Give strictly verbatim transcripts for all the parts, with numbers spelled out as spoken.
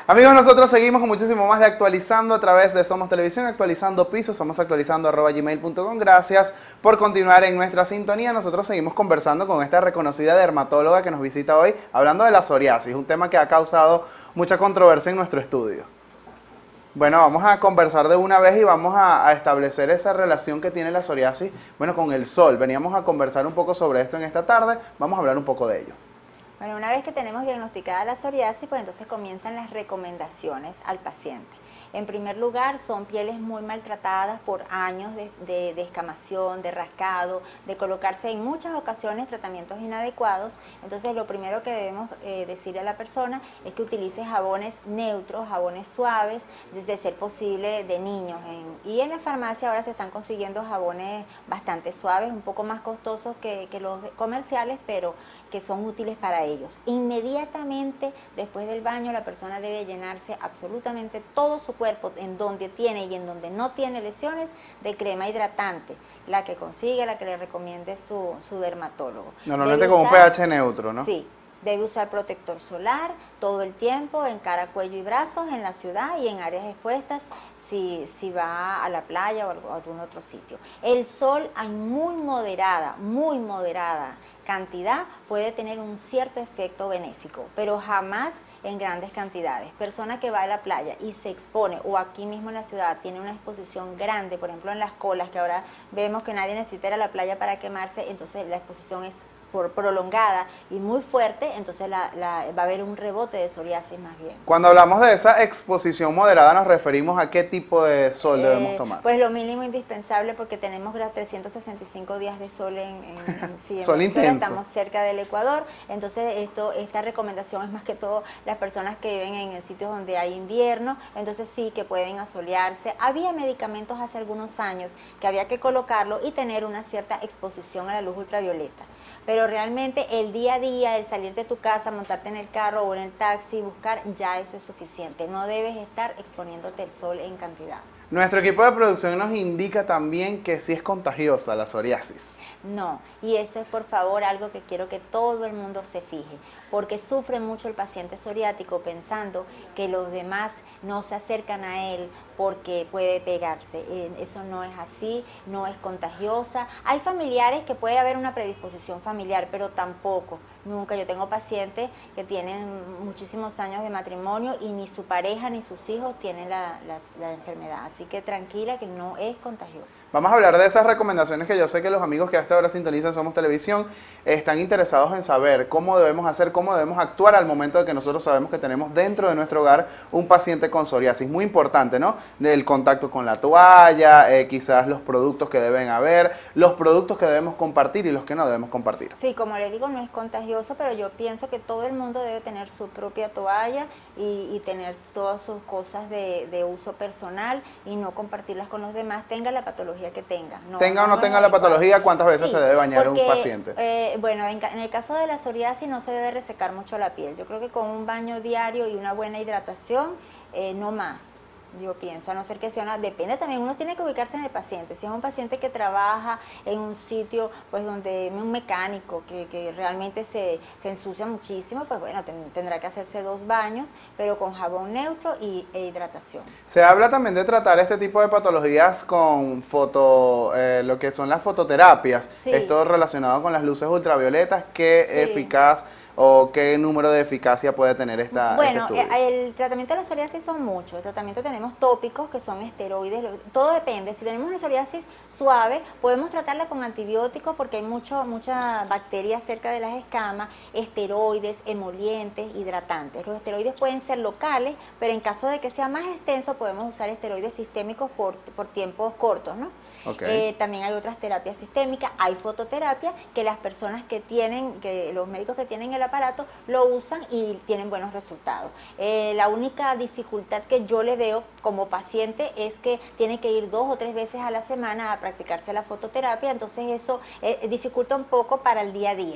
Amigos, nosotros seguimos con muchísimo más de Actualizando a través de Somos Televisión, actualizando pisos, somos actualizando arroba gmail punto com. Gracias por continuar en nuestra sintonía. Nosotros seguimos conversando con esta reconocida dermatóloga que nos visita hoy, hablando de la psoriasis, un tema que ha causado mucha controversia en nuestro estudio. Bueno, vamos a conversar de una vez y vamos a, a establecer esa relación que tiene la psoriasis, bueno, con el sol. Veníamos a conversar un poco sobre esto en esta tarde, vamos a hablar un poco de ello. Bueno, una vez que tenemos diagnosticada la psoriasis, pues entonces comienzan las recomendaciones al paciente. En primer lugar, son pieles muy maltratadas por años de, de, de escamación, de rascado, de colocarse en muchas ocasiones tratamientos inadecuados. Entonces, lo primero que debemos eh, decirle a la persona es que utilice jabones neutros, jabones suaves, desde ser posible de niños. En, y en la farmacia ahora se están consiguiendo jabones bastante suaves, un poco más costosos que, que los comerciales, pero que son útiles para ellos. Inmediatamente después del baño la persona debe llenarse absolutamente todo su cuerpo, en donde tiene y en donde no tiene lesiones, de crema hidratante, la que consiga, la que le recomiende su, su dermatólogo. Normalmente con un pH neutro, ¿no? Sí, debe usar protector solar todo el tiempo, en cara, cuello y brazos, en la ciudad y en áreas expuestas, si, si va a la playa o a algún otro sitio. El sol en muy moderada, muy moderada cantidad puede tener un cierto efecto benéfico, pero jamás en grandes cantidades. Persona que va a la playa y se expone, o aquí mismo en la ciudad tiene una exposición grande, por ejemplo en las colas, que ahora vemos que nadie necesita ir a la playa para quemarse, entonces la exposición es por prolongada y muy fuerte, entonces la, la, va a haber un rebote de psoriasis más bien. Cuando hablamos de esa exposición moderada, ¿nos referimos a qué tipo de sol eh, debemos tomar? Pues lo mínimo indispensable, porque tenemos trescientos sesenta y cinco días de sol en, en, en, sí, en sol intenso. Estamos cerca del Ecuador, entonces esto, esta recomendación es más que todo las personas que viven en sitios donde hay invierno, entonces sí que pueden asolearse. Había medicamentos hace algunos años que había que colocarlo y tener una cierta exposición a la luz ultravioleta. Pero realmente el día a día, el salir de tu casa, montarte en el carro o en el taxi, buscar, ya eso es suficiente. No debes estar exponiéndote al sol en cantidad. Nuestro equipo de producción nos indica también que sí es contagiosa la psoriasis. No, y eso es por favor algo que quiero que todo el mundo se fije, porque sufre mucho el paciente psoriático pensando que los demás no se acercan a él porque puede pegarse. Eso no es así, no es contagiosa. Hay familiares que puede haber una predisposición familiar, pero tampoco, nunca. Yo tengo pacientes que tienen muchísimos años de matrimonio y ni su pareja ni sus hijos tienen la, la, la enfermedad, así que tranquila que no es contagiosa. Vamos a hablar de esas recomendaciones que yo sé que los amigos que hasta ahora sintonizan Somos Televisión están interesados en saber cómo debemos hacer, cómo debemos actuar al momento de que nosotros sabemos que tenemos dentro de nuestro hogar un paciente con psoriasis. Muy importante, ¿no? El contacto con la toalla, eh, quizás los productos que deben haber, los productos que debemos compartir y los que no debemos compartir. Sí, como les digo, no es contagioso, pero yo pienso que todo el mundo debe tener su propia toalla y, y tener todas sus cosas de, de uso personal y no compartirlas con los demás, tenga la patología que tenga. No, tenga o no, no tenga la patología, ¿cuántas veces sí, se debe bañar porque, un paciente? Eh, bueno, en, en el caso de la psoriasis no se debe resecar mucho la piel. Yo creo que con un baño diario y una buena hidratación, eh, no más. Yo pienso, a no ser que sea una, depende también, uno tiene que ubicarse en el paciente. Si es un paciente que trabaja en un sitio, pues donde un mecánico que, que realmente se, se ensucia muchísimo, pues bueno, ten, tendrá que hacerse dos baños, pero con jabón neutro y, e hidratación. Se habla también de tratar este tipo de patologías con foto, eh, lo que son las fototerapias, sí. Esto relacionado con las luces ultravioletas, ¿qué sí. eficaz o qué número de eficacia puede tener esta, bueno, este estudio? El tratamiento de la psoriasis son muchos. El tratamiento tenemos tópicos que son esteroides, todo depende. Si tenemos una psoriasis suave, podemos tratarla con antibióticos porque hay mucho, mucha bacteria cerca de las escamas, esteroides, emolientes, hidratantes. Los esteroides pueden ser locales, pero en caso de que sea más extenso podemos usar esteroides sistémicos por, por tiempos cortos, ¿no? Okay. Eh, también hay otras terapias sistémicas, hay fototerapia que las personas que tienen, que los médicos que tienen el aparato lo usan y tienen buenos resultados. Eh, la única dificultad que yo le veo como paciente es que tiene que ir dos o tres veces a la semana a practicarse la fototerapia, entonces eso eh, dificulta un poco para el día a día.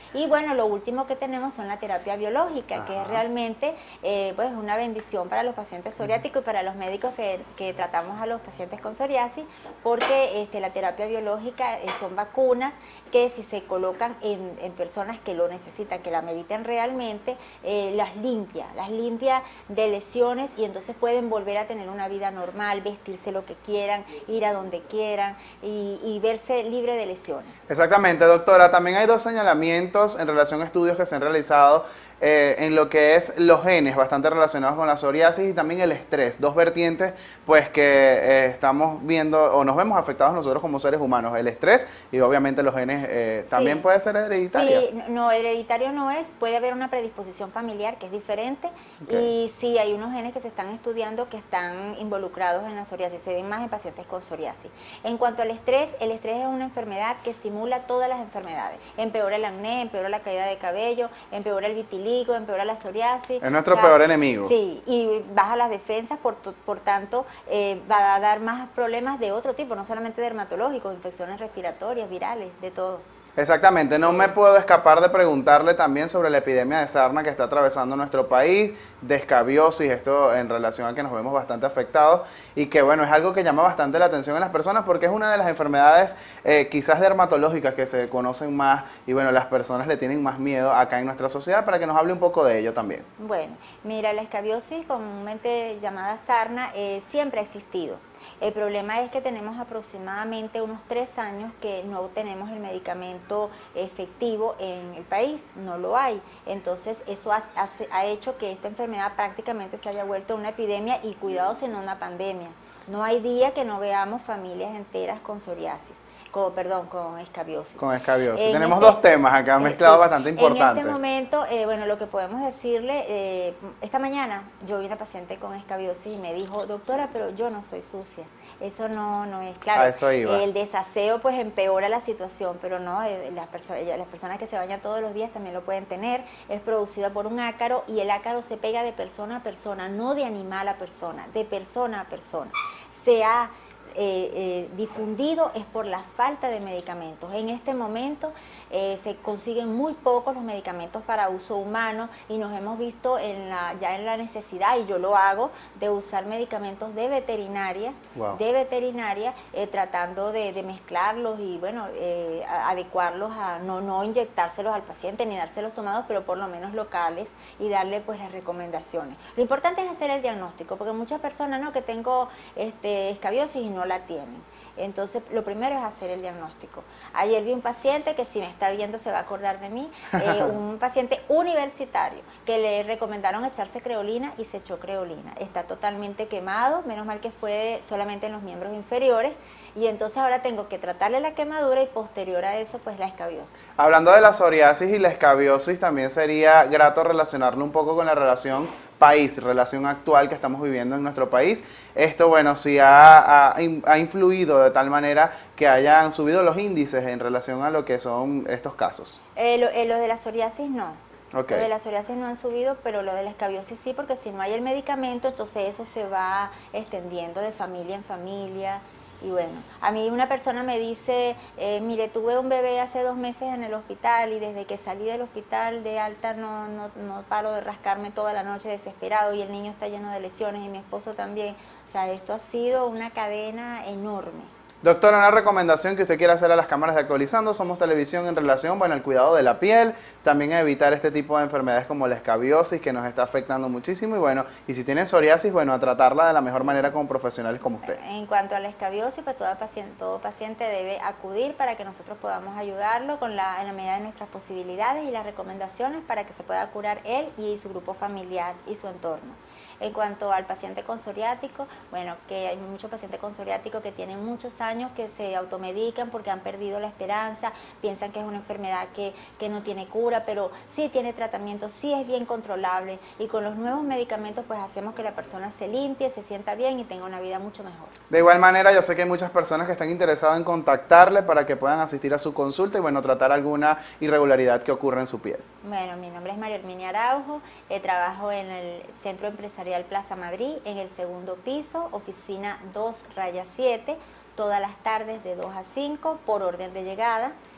Y bueno, lo último que tenemos son la terapia biológica, Ajá. que es realmente eh, pues una bendición para los pacientes psoriáticos y para los médicos que, que tratamos a los pacientes con psoriasis, porque este, la terapia biológica eh, son vacunas que si se colocan en, en personas que lo necesitan, que la mediten realmente, eh, las limpia, las limpia de lesiones y entonces pueden volver a tener una vida normal, vestirse lo que quieran, ir a donde quieran y, y verse libre de lesiones. Exactamente, doctora. También hay dos señalamientos en relación a estudios que se han realizado eh, en lo que es los genes bastante relacionados con la psoriasis y también el estrés, dos vertientes pues que eh, estamos viendo o nos vemos afectados nosotros como seres humanos, el estrés y obviamente los genes eh, también Sí. puede ser hereditario. Sí, no, hereditario no es, puede haber una predisposición familiar que es diferente Okay. y sí hay unos genes que se están estudiando que están involucrados en la psoriasis, se ven más en pacientes con psoriasis. En cuanto al estrés, el estrés es una enfermedad que estimula todas las enfermedades, empeora el acné, empeora la caída de cabello, empeora el vitiligo, empeora la psoriasis. Es nuestro O sea, peor enemigo. Sí, y baja las defensas, por, por tanto eh, va a dar más problemas de otro tipo, no solamente dermatológicos, infecciones respiratorias, virales, de todo. Exactamente, no me puedo escapar de preguntarle también sobre la epidemia de sarna que está atravesando nuestro país, de escabiosis, esto en relación a que nos vemos bastante afectados y que bueno, es algo que llama bastante la atención en las personas porque es una de las enfermedades eh, quizás dermatológicas que se conocen más y bueno, las personas le tienen más miedo acá en nuestra sociedad para que nos hable un poco de ello también. Bueno, mira, la escabiosis, comúnmente llamada sarna, eh, siempre ha existido. El problema es que tenemos aproximadamente unos tres años que no tenemos el medicamento efectivo en el país, no lo hay. Entonces eso ha, ha, ha hecho que esta enfermedad prácticamente se haya vuelto una epidemia y cuidado si no una pandemia. No hay día que no veamos familias enteras con psoriasis. Con, perdón, con escabiosis. Con escabiosis. En Tenemos este, dos temas acá mezclados sí, bastante importantes. En este momento, eh, bueno, lo que podemos decirle, eh, esta mañana yo vi una paciente con escabiosis y me dijo, doctora, pero yo no soy sucia. Eso no, no es claro. A eso iba. El desaseo pues empeora la situación, pero no, eh, las, perso las personas que se bañan todos los días también lo pueden tener. Es producida por un ácaro y el ácaro se pega de persona a persona, no de animal a persona, de persona a persona. Se ha Eh, eh, difundido es por la falta de medicamentos. En este momento eh, se consiguen muy pocos los medicamentos para uso humano y nos hemos visto en la, ya en la necesidad, y yo lo hago, de usar medicamentos de veterinaria, Wow. de veterinaria, eh, tratando de, de mezclarlos y bueno, eh, a, adecuarlos a no, no inyectárselos al paciente ni dárselos tomados, pero por lo menos locales y darle pues las recomendaciones. Lo importante es hacer el diagnóstico, porque muchas personas, no, que tengo este, escabiosis y no la tienen. Entonces, lo primero es hacer el diagnóstico. Ayer vi un paciente que si me está viendo se va a acordar de mí, eh, un paciente universitario que le recomendaron echarse creolina y se echó creolina. Está totalmente quemado, menos mal que fue solamente en los miembros inferiores, y entonces ahora tengo que tratarle la quemadura y posterior a eso pues la escabiosis. Hablando de la psoriasis y la escabiosis, también sería grato relacionarlo un poco con la relación país, relación actual que estamos viviendo en nuestro país. Esto, bueno, sí ha, ha, ha influido de tal manera que hayan subido los índices en relación a lo que son estos casos. Eh, lo, eh, lo de la psoriasis no. Okay. Lo de la psoriasis no han subido, pero lo de la escabiosis sí, porque si no hay el medicamento, entonces eso se va extendiendo de familia en familia. Y bueno, a mí una persona me dice, eh, mire, tuve un bebé hace dos meses en el hospital y desde que salí del hospital de alta no, no, no paro de rascarme toda la noche desesperado y el niño está lleno de lesiones y mi esposo también. O sea, esto ha sido una cadena enorme. Doctora, una recomendación que usted quiera hacer a las cámaras de Actualizando Somos Televisión en relación, bueno, al cuidado de la piel, también a evitar este tipo de enfermedades como la escabiosis que nos está afectando muchísimo y bueno, y si tienen psoriasis, bueno, a tratarla de la mejor manera con profesionales como usted. En cuanto a la escabiosis, pues todo paciente, todo paciente debe acudir para que nosotros podamos ayudarlo con la, en la medida de nuestras posibilidades y las recomendaciones para que se pueda curar él y su grupo familiar y su entorno. En cuanto al paciente con psoriático, bueno, que hay muchos pacientes con psoriático que tienen muchos años que se automedican porque han perdido la esperanza, piensan que es una enfermedad que, que no tiene cura, pero sí tiene tratamiento, sí es bien controlable y con los nuevos medicamentos pues hacemos que la persona se limpie, se sienta bien y tenga una vida mucho mejor. De igual manera, yo sé que hay muchas personas que están interesadas en contactarle para que puedan asistir a su consulta y bueno, tratar alguna irregularidad que ocurra en su piel. Bueno, mi nombre es María Herminia Araujo, eh, trabajo en el Centro Empresarial Plaza Madrid, en el segundo piso, oficina dos raya siete, todas las tardes de dos a cinco por orden de llegada.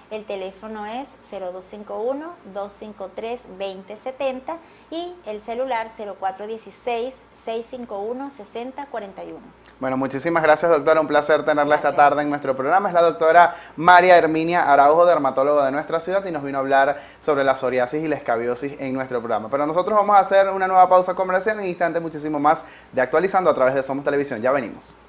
El teléfono es cero dos cinco uno, dos cinco tres, dos cero siete cero y el celular cero cuatro uno seis, seis cinco uno, seis cero cuatro uno. Bueno, muchísimas gracias, doctora. Un placer tenerla Gracias. esta tarde en nuestro programa. Es la doctora María Herminia Araujo, dermatóloga de nuestra ciudad, y nos vino a hablar sobre la psoriasis y la escabiosis en nuestro programa. Pero nosotros vamos a hacer una nueva pausa comercial en instantes, muchísimo más de Actualizando a través de Somos Televisión. Ya venimos.